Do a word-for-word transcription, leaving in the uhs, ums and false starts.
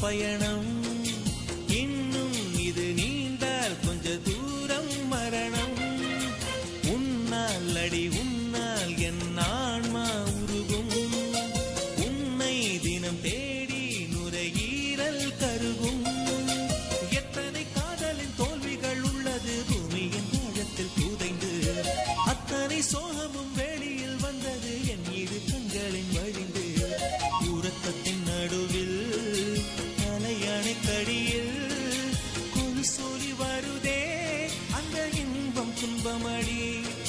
பயணம் இன்னும் இது நீண்டால் கொஞ்ச தூரம் மரணம் உன்னால் அடி உன்னால் என் ஆன்மா உருகும் உன்னை தினம் தேடி நுரையீரல் கருகும் எத்தனை காதலின் தோல்விகள் உள்ளது பூமியின் ஆழத்தில் புதைந்து அத்தனை சோகமும் வெளியில் வந்தது என் இரு கண்களின் வழிந்து உறக்கத்தின் நடுவில் அலையணை கடியில் கொலு சொல்லி வருதே அந்த இன்பம் துன்பமடி